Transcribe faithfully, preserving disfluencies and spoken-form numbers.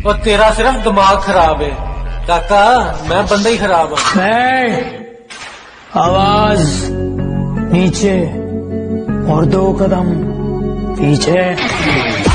और तेरा सिर्फ दिमाग खराब है काका, मैं बंदा ही खराब हूँ। आवाज नीचे और दो कदम पीछे।